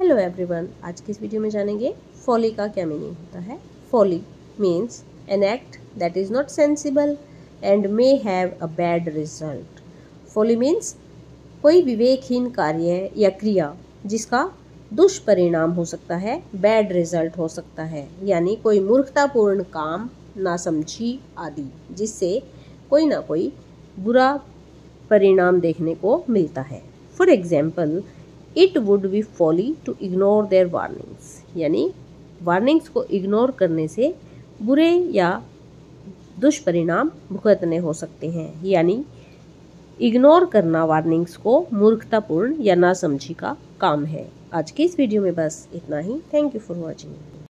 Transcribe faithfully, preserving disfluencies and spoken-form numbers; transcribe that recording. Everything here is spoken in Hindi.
हेलो एवरीवन, आज की इस वीडियो में जानेंगे फॉली का क्या मीनिंग होता है। Folly means an act that is not sensible and may have a bad result. Folly means कोई विवेकहीन कार्य या क्रिया जिसका दुष्परिणाम हो सकता है, बैड रिजल्ट हो सकता है, यानी कोई मूर्खतापूर्ण काम, नासमझी आदि, जिससे कोई ना कोई बुरा परिणाम देखने को मिलता है। For example, it would be folly to ignore their warnings, यानी वार्निंग्स को इग्नोर करने से बुरे या दुष्परिणाम भुगतने हो सकते हैं। यानी इग्नोर करना वार्निंग्स को मूर्खतापूर्ण या नासमझी का काम है। आज की इस वीडियो में बस इतना ही। Thank you for watching.